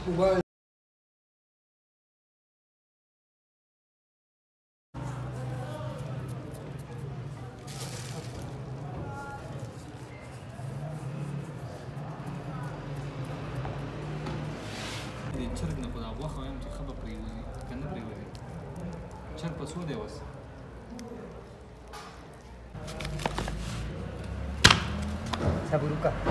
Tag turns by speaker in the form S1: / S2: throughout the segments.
S1: موبایل
S2: چرګ نه په دا غوښه وایم چې ښه به پرېوځي که نه پرېوځي چرګ په څو دی اوس
S1: صبر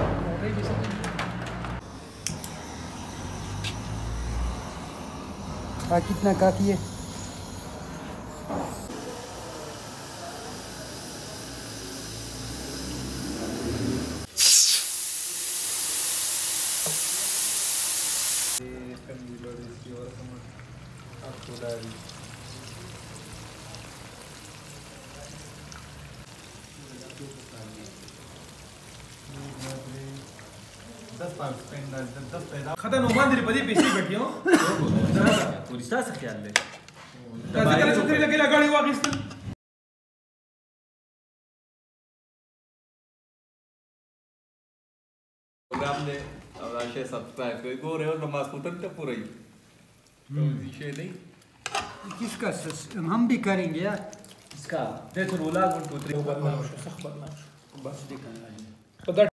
S1: वक़्त कितना काफ़ी है
S3: खतन ओमान तेरे पति पैसे बैठी हो
S2: पूरी सा ख्याल ले
S3: कैसे करे छतरी लगे गाड़ी वाकिस
S4: प्रोग्राम ने और आशय सब्सक्राइब कोई गो रहे हो नमाज पुतन तो पूरा ही तो ये नहीं
S1: किसका हम भी करेंगे यार
S2: इसका दे तो रोला 1 2 3
S3: बस दिखाना है